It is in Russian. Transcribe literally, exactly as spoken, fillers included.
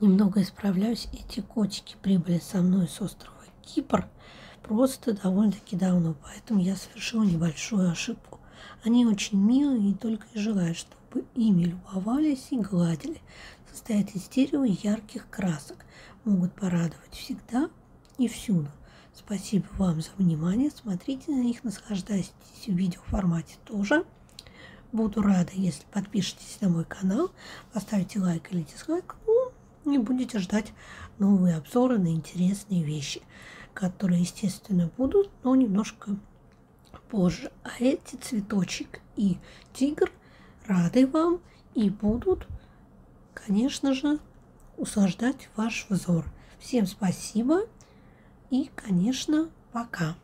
Немного исправляюсь, эти котики прибыли со мной с острова Кипр просто довольно-таки давно, поэтому я совершила небольшую ошибку. Они очень милые и только и желают, чтобы ими любовались и гладили. Состоят из дерева и ярких красок, могут порадовать всегда и всюду. Спасибо вам за внимание, смотрите на них, наслаждайтесь в видеоформате тоже. Буду рада, если подпишитесь на мой канал, поставите лайк или дизлайк, ну, и будете ждать новые обзоры на интересные вещи, которые, естественно, будут, но немножко позже. А эти цветочек и тигр рады вам и будут, конечно же, услаждать ваш взор. Всем спасибо и, конечно, пока.